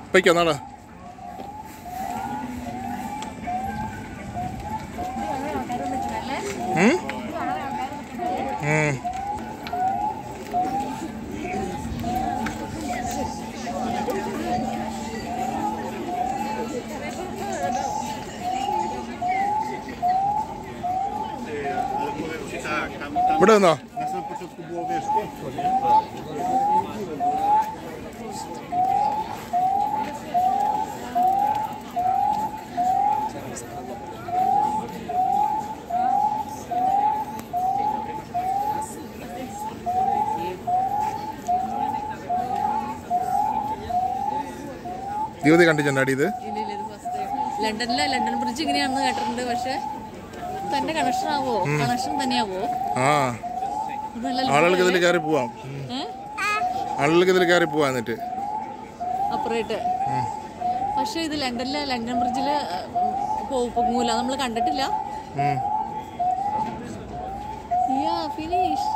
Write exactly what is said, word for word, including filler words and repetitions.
പൊയ്ക്കോ നാളെ. ഇവിടെ നിന്നോ? യുവതി കണ്ടിട്ടുണ്ടാടി ഇത്? ലണ്ടനിലെ ലണ്ടൻ ബ്രിഡ്ജ് ഇങ്ങനെയാണെന്ന് കേട്ടിട്ടുണ്ട്. പക്ഷെ തന്റെ കണക്ഷൻ ആവോ? കണക്ഷൻ തന്നെയാവോ? ആ, ആളുകൾക്ക് ഇതിൽ കയറി പോവാം. ആളുകൾക്ക് ഇതിൽ കയറി പോവാ. എന്നിട്ട് അപ്പുറേറ്റ്. പക്ഷെ ഇത് ലണ്ടനിലെ ലണ്ടൻ ബ്രിഡ്ജില് പൊങ്ങൂല, നമ്മൾ കണ്ടിട്ടില്ല. ഫിനിഷ്.